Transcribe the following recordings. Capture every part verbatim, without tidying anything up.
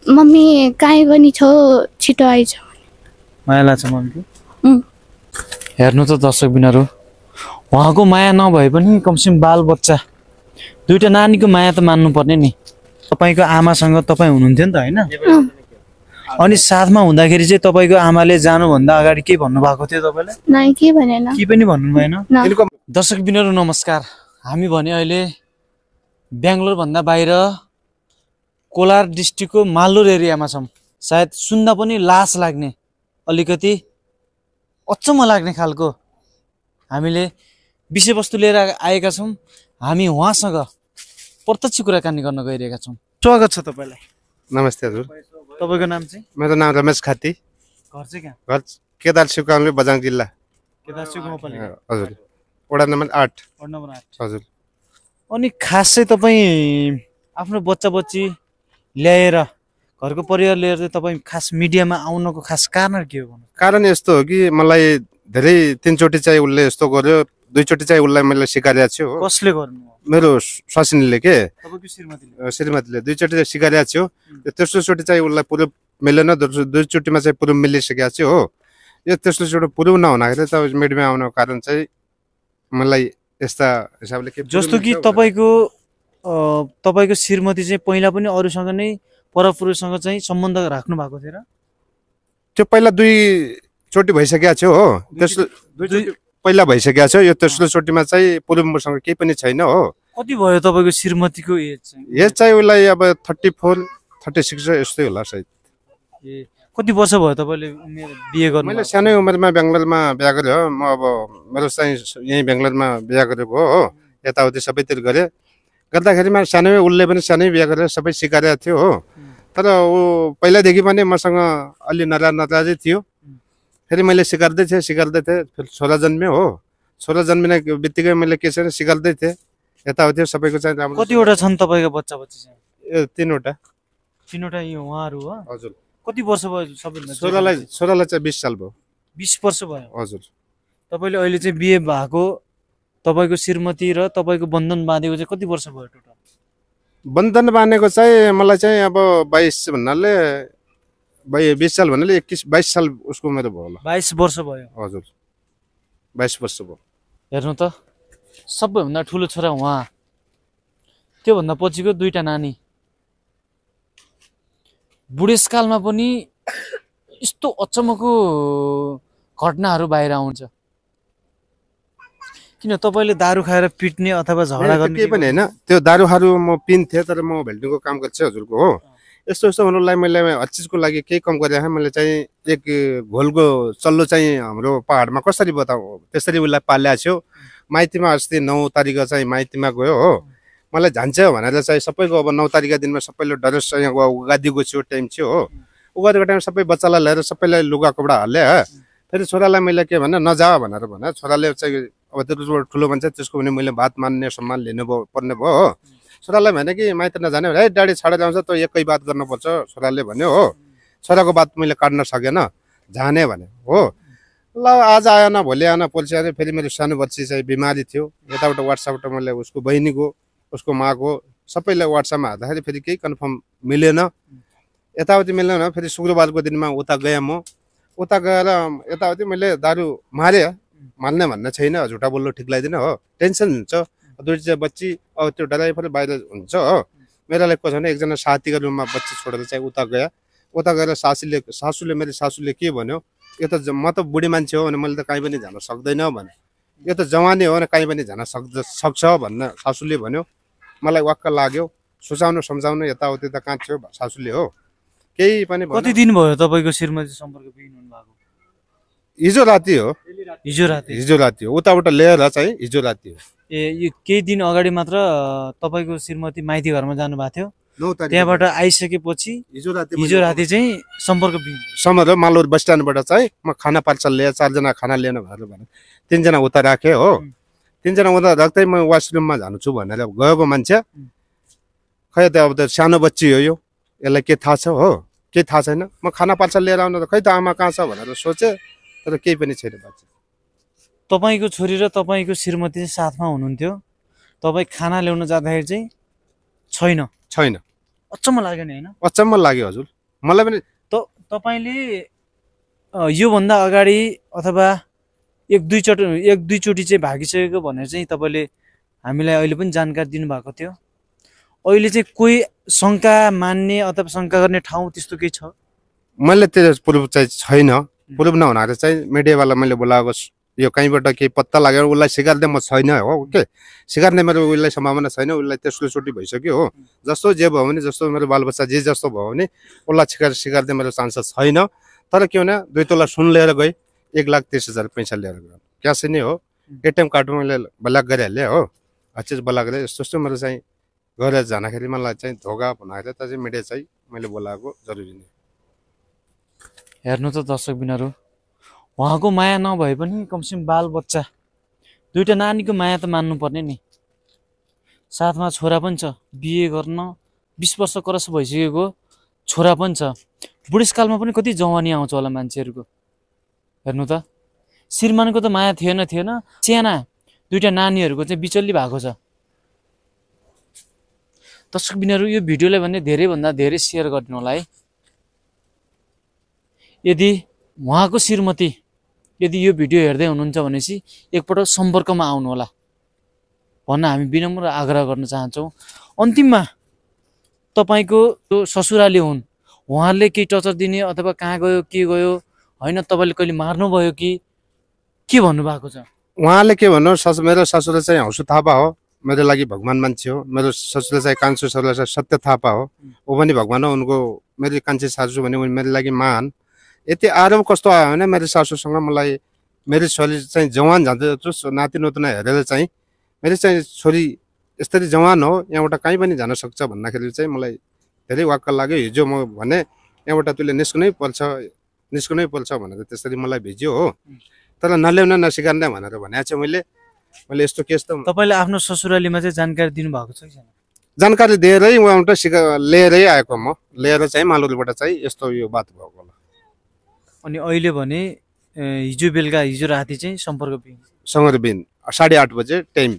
Mummy काहीँ पनि छौ छिटो आइज माया लाग्छ मम्मीको हेर्नु त दर्शक बिनाहरू उहाँको माया नभए पनि कमसेकम बाल बच्चा दुईटा नानीको माया त मान्नु पर्ने नि तपाईको आमासँग तपाईँ हुनुहुन्थ्यो नि त हैन अनि साथमा हुँदाखेरि चाहिँ तपाईको आमाले जानुभन्दा अगाडि के भन्नु भएको थियो तपाईलाई नै के भनेन के पनि भन्नु भएन दर्शक बिनाहरू नमस्कार हामी भने अहिले बेंगलोर भन्दा बाहिर कोलार डिस्ट्रिक्टको मालुर एरियामा छौं सायद सुन्दा पनि लाज लाग्ने अलिकति अचम्म लाग्ने खालको हामीले विषयवस्तु लिएर आएका छौं हामी उहाँसँग प्रत्यक्ष कुराकानी गर्न गइरहेका छौं स्वागत छ तपाईलाई नमस्ते हजुर तपाईको नाम चाहिँ मेरो नाम रमेश खाती घर चाहिँ कहाँ घर केदार शिवकामले बझाङ जिल्ला केदार शिवकामले हजुर वडा नम्बर आठ वडा नम्बर आठ हजुर अनि खास चाहिँ तपाई आफ्नो बच्चा बच्ची ल्याएर घरको परिवार लिएर चाहिँ तपाई खास मिडियामा आउनको खास कारण के हो भन्नु कारण यस्तो हो कि मलाई धेरै तीनचोटी चाहिँ उल्ले यस्तो गर्यो दुईचोटी चाहिँ उल्लाई मैले सिकाइरहेको छु कसले गर्नु मेरो स्वासिनीले के तपाईको श्रीमतीले श्रीमतीले दुईचोटी चाहिँ सिकाइरहेको छु तेस्रो चोटी चाहिँ उल्लाई पुरो मिलेन दुईचोटीमा चाहिँ पुरो मिलिसकेको छु हो यो तेस्रो चोटि पुरो नहुँदाखेरि त मिडियामा आउनको कारण चाहिँ मलाई यस्ता हिसाबले के जस्तो कि तपाईको तपाईको श्रीमती चाहिँ पहिला पनि अरूसँग नै परपुरुषसँग चाहिँ सम्बन्ध राख्नु भएको थियो र त्यो पहिला दुई चोटि भइसकेको छ हो तेस्रो दुई पहिला भइसकेको छ यो तेस्रो चोटिमा चाहिँ पूर्वसँग केही पनि छैन हो कति भयो तपाईको श्रीमतीको एज चाहिँ एज चाहिँ उसलाई अब थर्टी फोर थर्टी सिक्स यस्तै होला सायद ए कति वर्ष भयो तपाईले बिहे गर्नु मैले सानै उमेरमा बेंगलोरमा बिहे गरेँ म अब मेरो चाहिँ यही बेंगलोरमा बिहे गरेको हो यताउति सबैतिर गरेँ गर्दाखेरिमा सानै उसले पनि सानै बिहे गरेर सबै सिकाइरहेको थियो हो तर ऊ पहिलादेखि पनि मसँग अलि नाराज नाराजै थियो फेरि मैले सिकाउँदै थिएँ सिकाउँदै थिएँ फेरि छोरा जन्मियो हो छोरा जन्मिने बित्तिकै मैले के छ सिकाउँदै थिएँ यताउति सबैको चाहिँ राम्रो कतिवटा छन् तपाईको बच्चा बच्ची चाहिँ ए तीनवटा तीनवटा यो उहाँहरु हो हजुर कति वर्ष भयो सबैभन्दा छोरालाई छोरालाई चाहिँ बीस साल भयो बीस वर्ष भयो हजुर तपाईले अहिले चाहिँ बिहे भएको तपाईको श्रीमती र तपाईको बन्धन बाँधेको चाहिँ कति वर्ष भयो टोटल बन्धन बाँधेको चाहिँ मलाई चाहिँ अब बाइस भन्नाले बीस साल भन्नाले एक्कीस बाइस साल उसको मेरो भयो होला बाइस वर्ष भयो हजुर बाइस वर्ष भयो हेर्नु त सबैभन्दा ठुलो छोरा उहाँ त्योभन्दा पछिको दुईटा नानी बुढेसकालमा पनि यस्तो अचम्मको घटनाहरू बाहिर आउँछ किन तपाईले दारू खाएर पिट्ने अथवा झगडा गर्ने केही पनि हैन त्यो दारूहरू म पिन्थे तर म भेल्डिङको काम गर्छु हजुरको हो यस्तो यस्तो हुनुलाई मैले हर चिजको लागि केही कम गरेँ मैले चाहिँ एक घोलको चल्लो चाहिँ हाम्रो पहाडमा कसरी बताऊ त्यसरी उसलाई पाल्याएको छु माइतीमा अस्ति नौ तारिक चाहिँ माइतीमा गयो हो मलाई जान्छ भनेर चाहिँ सबैको अब नौ तारिकको दिनमा सबैले डरेस चाहिँ उगादिएको छु टाइम थियो हो उगादिएको टाइम सबै बच्चालाई लिएर सबैलाई लुगा कपडा हाले फेरि छोरालाई मैले के भने नजा भनेर भने छोराले चाहिँ अब त्यो ठुलो मान्छे त्यसको पनि मैले बात मान्ने सम्मान लिनु पर्ने भयो हो छोरालाई भने कि माइत नजाने है डाडी छाडेर आउँछ त एकै बात गर्नुपर्छ छोराले भन्यो हो छोराको बात मैले काट्न सकेन जाने भने हो ल आज आएन भोलि आएन पोल्सी आएर फेरि मेरो सानो बच्ची चाहिँ बिमारी थियो यताबाट वाट्सएपबाट मैले उसको बहिनीको उसको माको सबैलाई वाट्सएपमा हाल्दाखेरि फेरि केही कन्फर्म मिलेन यताउति मिलेन फेरि शुक्रबारको दिनमा उता गएँ म उता गएर यताउति मैले दारू मारे मान्ने भन्ने छैन झुटा बोल्नु ठिक लाग्दैन हो टेन्सन हुन्छ दुईटा बच्ची अब त्यो ड्राइभर बाहिर हुन्छ हो मेरो लागि कसो भने एकजना साथीको रुममा बच्ची छोडेर चाहिँ उता गयो उता गएर सासूले सासूले मेरो सासूले के भन्यो यो त म त बुढी मान्छे हो भने मैले त कहीँ पनि जान सक्दैन भने यो त जवानी हो भने कहीँ पनि जान सक्छ सक्छ भन्न सासूले भन्यो मलाई वाक्क लाग्यो सुझाउनु सम्झाउनु यताउति त कहाँ थियो सासूले हो केही पनि कति दिन भयो तपाईको श्रीमती सम्पर्क बिन हुनु भएको हिजो राति हो हिजो राति हिजो राति हो उताबाट लिएर चाहिँ हिजो राति हो ए यो केही दिन अगाडि मात्र तपाईको श्रीमती माइती घरमा जानु भएको थियो नौ तारिक त्यहाँबाट आइसकेपछि हिजो राति हिजो राति चाहिँ सम्पर्क बिन समर मालौर बस स्ट्यान्डबाट चाहिँ म खाना पार्सल लिएर चारजना खाना लिएन भनेर भने तिनजना उता राखेँ हो तिनजना उता राख्दै म वासरुममा जानु छु भनेर गएको मान्छे खै त अब त सानो बच्ची हो यो यसलाई के थाहा छ हो के थाहा छैन म खाना पार्सल लिएर आउनु त खै त आमा कहाँ छ भनेर सोचेँ तर केही पनि छैन बच्चा तपाईको छोरी र तपाईको श्रीमती चाहिँ साथमा हुनुहुन्थ्यो तपाई खाना ल्याउन जाँदाखेरि चाहिँ छैन छैन अचम्म लाग्यो नि हैन अचम्म लाग्यो हजुर मलाई पनि त तपाईले यो भन्दा अगाडि अथवा एक दुई चोटि एक दुई चोटि चाहिँ भागिसकेको भनेर चाहिँ तपाईले हामीलाई अहिले पनि जानकारी दिनुभएको थियो। अहिले चाहिँ कोही शंका मान्ने अथवा शंका गर्ने ठाउँ त्यस्तो केही छ? मैले त्यो प्रुफ चाहिँ छैन। प्रुफ नहुनाले चाहिँ मिडियावाला मैले बोलाएको यो कहीँबाट केही पत्ता लागेर उसलाई सिकार्दै म छैन हो के सिकार्ने मेरो उसलाई सम्भावना छैन। उसलाई तेस्रोचोटि भइसक्यो हो। जस्तो जे भयो भने जस्तो मेरो बालबच्चा जे जस्तो भयो भने उसलाई सिकार सिकार्दै मेरो चान्सेस छैन। तर के भने दुई तोला सुन लिएर गएँ एक लाख तिस हजार पैसा लिएर गयो क्यास नै हो। एटिएम कार्ड मैले ब्लक गरिहालेँ हो। हचिज ब्लक गरेँ यस्तो यस्तो मेरो चाहिँ गरेर जाँदाखेरि मलाई चाहिँ धोका बनाएर त चाहिँ मिडिया चाहिँ मैले बोलाएको जरुरी नै। हेर्नु त दर्शक बिनहरू उहाँको माया नभए पनि कमसेकम बाल बच्चा दुईटा नानीको माया त मान्नु पर्ने नि। साथमा छोरा पनि छ बिए गर्न बीस वर्ष क्रस भइसकेको छोरा पनि छ। बुढेसकालमा पनि कति जवानी आउँछ होला मान्छेहरूको। हेर्नु त श्रीमानको त माया थिएन थिएन साना दुईटा नानीहरूको चाहिँ बिचल्ली भएको छ। दर्शक बिनहरू यो भिडियोलाई भने धेरैभन्दा धेरै सेयर गरिदिनु होला है। यदि उहाँको श्रीमती यदि यो भिडियो हेर्दै हुनुहुन्छ भनेपछि एकपटक सम्पर्कमा आउनु होला भन्न हामी विनम्र आग्रह गर्न चाहन्छौँ। अन्तिममा तपाईको जो ससुराली हुन् उहाँले केही टचर दिने अथवा कहाँ गयो के गयो होइन तपाईँले कहिले मार्नुभयो कि के भन्नुभएको छ? उहाँले के भन्नु सस मेरो ससुरा चाहिँ हौसु थापा हो। मेरो लागि भगवान मान्छे हो। मेरो ससुरा चाहिँ कान्छो ससुरा चाहिँ सत्य थापा हो। ऊ पनि भगवान हो। उनको मेरो कान्छे सासू भने मेरो लागि महान। यति आरोप कस्तो आयो भने मेरो सासूसँग मलाई मेरो छोरी चाहिँ जवान जाँदैछ नाति नतुना हेरेर चाहिँ मेरो चाहिँ छोरी यस्तरी जवान हो यहाँबाट कहीँ पनि जान सक्छ भन्दाखेरि चाहिँ मलाई धेरै वाक्क लाग्यो। हिजो म भने यहाँबाट तैँले निस्कुनै पर्छ निस्कुनै पर्छ भनेर त्यसरी मलाई भिज्यो हो। तर नल्याउन नसिकार्ने भनेर भनेको चाहिँ मैले मैले यस्तो केस त तपाईँले आफ्नो ससुरालीमा चाहिँ जानकारी दिनुभएको छ कि छैन? जानकारी दिएरै उहाँबाट सिका लिएरै आएको म लिएर चाहिँ मालुरबाट चाहिँ यस्तो यो बात भएको होला। अनि अहिले भने हिजो बेलुका हिजो राति चाहिँ सम्पर्क सँगै बिन साढे आठ बजे टाइम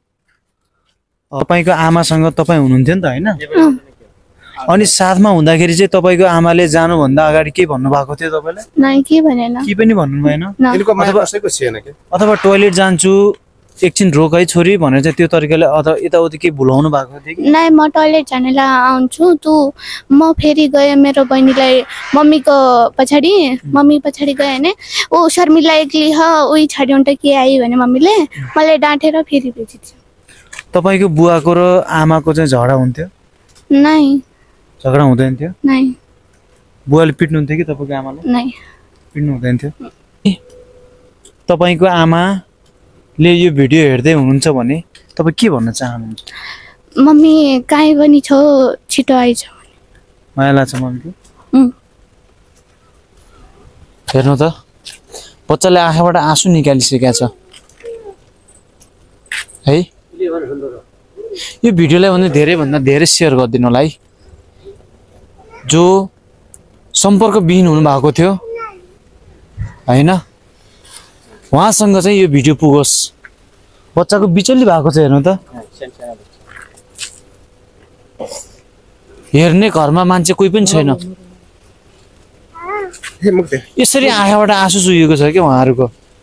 तपाईँको आमासँग तपाईँ हुनुहुन्थ्यो नि त होइन? अनि साथमा हुँदाखेरि चाहिँ तपाईँको आमाले जानुभन्दा अगाडि के भन्नुभएको थियो तपाईँलाई? नै के भनेन। के पनि भन्नु भएन? छैन के अथवा टोयलेट जान्छु एकछिन रोक है छोरी भनेर चाहिँ त्यो तरिकाले अथवा यताउति केही भुलाउनु भएको थियो कि? नै म टोयलेट जानलाई आउँछु तँ म फेरि गएँ मेरो बहिनीलाई मम्मीको पछाडि मम्मी पछाडि गएँ भने ऊ शर्मिला एक्लै ह उही छाडी उन्ट के आयो भने मम्मीले मलाई डाँटेर फेरि भेजिदियो। तपाईँको बुवाको र आमाको चाहिँ झगडा हुन्थ्यो? नै झगडा हुँदैन थियो? नै। बुवाले पिट्नुहुन्थ्यो कि तपाईँको आमाले? नै पिट्नु हुँदैन थियो। तपाईँको आमाले यो भिडियो हेर्दै हुनुहुन्छ भने तपाईँ के भन्न चाहनुहुन्छ? मम्मी कहीँ पनि छौ छिटो आइज। माया लाग्छ मम्मीको? हेर्नु त बच्चाले आँखाबाट आँसु निकालिसकेका छ है। यो भिडियोलाई भने धेरैभन्दा धेरै सेयर गरिदिनु होला है। जो सम्पर्क विहीन हुनुभएको थियो होइन उहाँसँग चाहिँ यो भिडियो पुगोस्। बच्चाको बिचल्ली भएको छ हेर्नु त। हेर्ने घरमा मान्छे कोही पनि छैन। यसरी आँखाबाट आँसु चुहिएको छ क्या उहाँहरूको।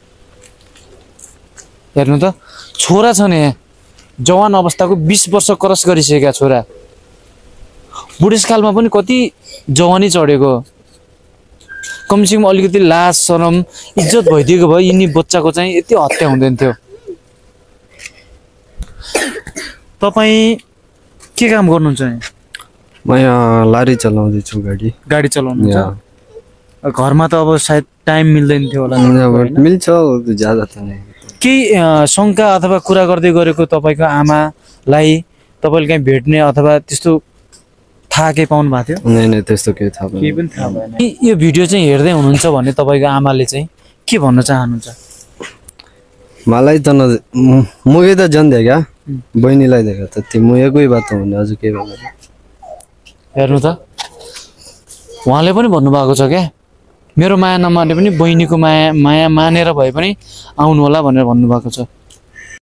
हेर्नु त छोरा छ नि जवान अवस्थाको बीस वर्ष क्रस गरिसकेका छोरा बुढेसकालमा पनि कति जवानी चढेको। कमसेकम अलिकति लाज शरम इज्जत भइदिएको भए यिनी बच्चाको चाहिँ यति हत्या हुँदैन थियो। तपाईँ के काम गर्नुहुन्छ? म यहाँ लारी चलाउँदैछु गाडी गाडी चलाउनुहुन्छ? घरमा त अब सायद टाइम मिल्दैन थियो होला? मिल्छ ज्यादा त नै। केही शङ्का अथवा कुरा गर्दै गरेको तपाईँको आमालाई तपाईँले कहीँ भेट्ने अथवा त्यस्तो थाहा केही पाउनु भएको थियो? नै नै त्यस्तो केही थाहा केही पनि थाहा भएन। यो भिडियो चाहिँ हेर्दै हुनुहुन्छ भने तपाईँको आमाले चाहिँ के भन्न चाहनुहुन्छ? मलाई त न मुकै त जन देखा बहिनीलाई देखा त त्यो मुकै बात हुने अझ केही भन्दैन। हेर्नु त उहाँले पनि भन्नुभएको छ क्या मेरो माया नमाने पनि बहिनीको माया माया मानेर भए पनि आउनु होला भनेर भन्नुभएको छ।